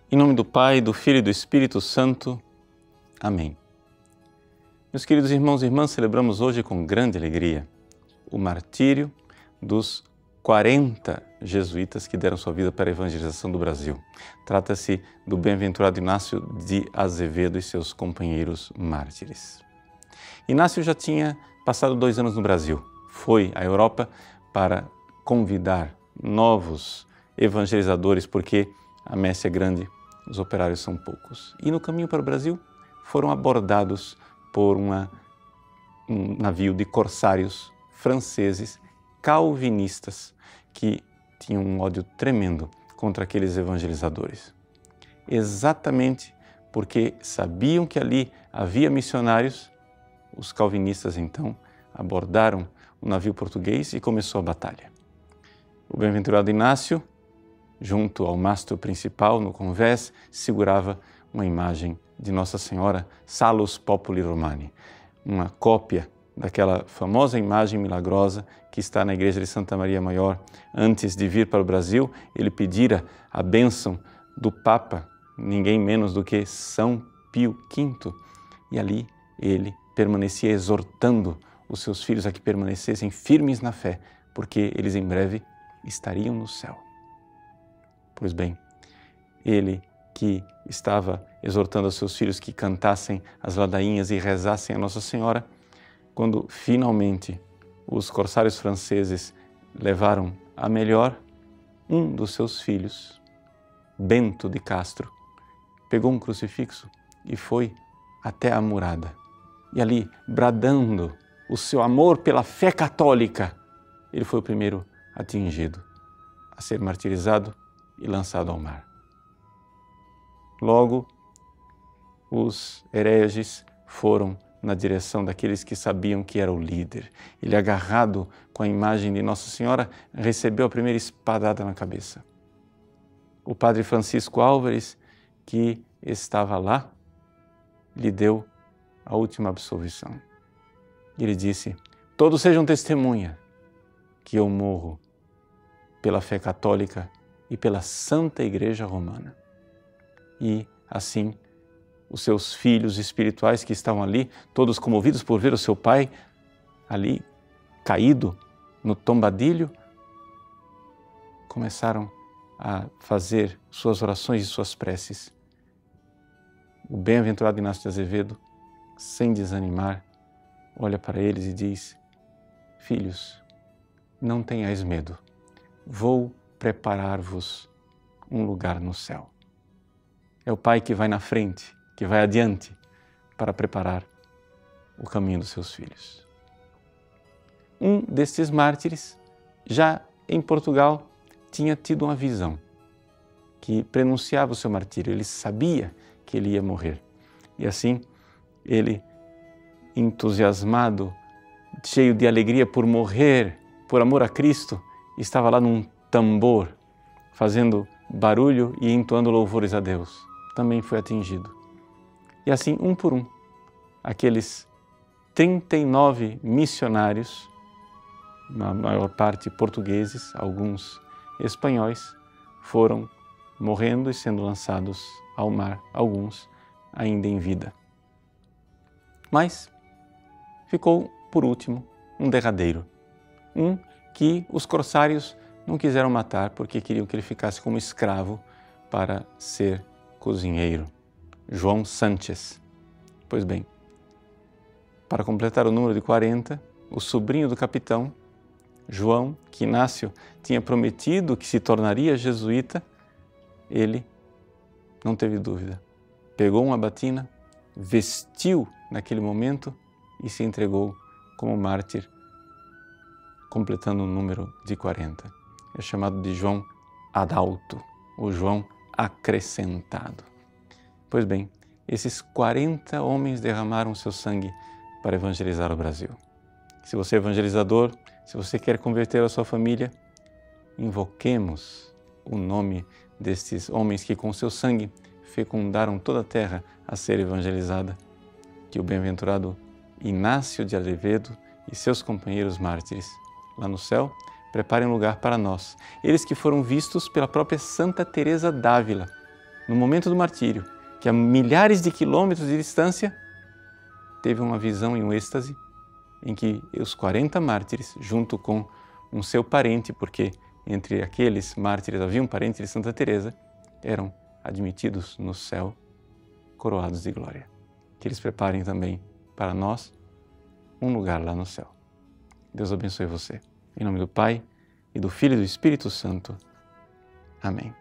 Em nome do Pai, do Filho e do Espírito Santo. Amém. Meus queridos irmãos e irmãs, celebramos hoje com grande alegria o martírio dos 40 jesuítas que deram sua vida para a evangelização do Brasil. Trata-se do bem-aventurado Inácio de Azevedo e seus companheiros mártires. Inácio já tinha passado 2 anos no Brasil. Foi à Europa para convidar novos evangelizadores, porque a messe é grande, os operários são poucos. E no caminho para o Brasil foram abordados por um navio de corsários franceses calvinistas que tinham um ódio tremendo contra aqueles evangelizadores. Exatamente porque sabiam que ali havia missionários, os calvinistas então abordaram o navio português e começou a batalha. O bem-aventurado Inácio, junto ao mastro principal no convés, segurava uma imagem de Nossa Senhora Salus Populi Romani, uma cópia daquela famosa imagem milagrosa que está na igreja de Santa Maria Maior. Antes de vir para o Brasil, ele pedira a bênção do Papa, ninguém menos do que São Pio V, e ali ele permanecia exortando os seus filhos a que permanecessem firmes na fé, porque eles em breve estariam no céu. Pois bem, ele que estava exortando aos seus filhos que cantassem as ladainhas e rezassem a Nossa Senhora, quando finalmente os corsários franceses levaram a melhor, um dos seus filhos, Bento de Castro, pegou um crucifixo e foi até a murada. E ali, bradando o seu amor pela fé católica, ele foi o primeiro atingido, a ser martirizado e lançado ao mar. Logo, os hereges foram na direção daqueles que sabiam que era o líder. Ele, agarrado com a imagem de Nossa Senhora, recebeu a primeira espadada na cabeça. O padre Francisco Álvares, que estava lá, lhe deu a última absolvição. Ele disse: todos sejam testemunha que eu morro pela fé católica e pela Santa Igreja Romana. E assim, os seus filhos espirituais que estavam ali, todos comovidos por ver o seu pai ali caído no tombadilho, começaram a fazer suas orações e suas preces. O bem-aventurado Inácio de Azevedo, sem desanimar, olha para eles e diz: filhos, não tenhais medo, vou preparar-vos um lugar no céu. É o Pai que vai na frente, que vai adiante para preparar o caminho dos seus filhos. Um destes mártires, já em Portugal, tinha tido uma visão que prenunciava o seu martírio. Ele sabia que ele ia morrer. E assim, ele, entusiasmado, cheio de alegria por morrer, por amor a Cristo, estava lá num tambor, fazendo barulho e entoando louvores a Deus. Também foi atingido. E assim, um por um, aqueles 39 missionários, na maior parte portugueses, alguns espanhóis, foram morrendo e sendo lançados ao mar, alguns ainda em vida. Mas ficou, por último, um derradeiro, um que os corsários não quiseram matar porque queriam que ele ficasse como escravo para ser cozinheiro, João Sánchez. Pois bem, para completar o número de 40, o sobrinho do capitão, João, que Inácio tinha prometido que se tornaria jesuíta, ele não teve dúvida. Pegou uma batina, vestiu naquele momento e se entregou como mártir, completando o número de 40. É chamado de João Adalto, ou João acrescentado. Pois bem, esses 40 homens derramaram seu sangue para evangelizar o Brasil. Se você é evangelizador, se você quer converter a sua família, invoquemos o nome destes homens que com seu sangue fecundaram toda a terra a ser evangelizada. Que o bem-aventurado Inácio de Azevedo e seus companheiros mártires lá no céu preparem um lugar para nós. Eles que foram vistos pela própria Santa Teresa d'Ávila no momento do martírio, que a milhares de quilômetros de distância, teve uma visão e um êxtase em que os 40 mártires, junto com um seu parente, porque entre aqueles mártires havia um parente de Santa Teresa, eram admitidos no céu, coroados de glória. Que eles preparem também para nós um lugar lá no céu. Deus abençoe você. Em nome do Pai, e do Filho e do Espírito Santo. Amém.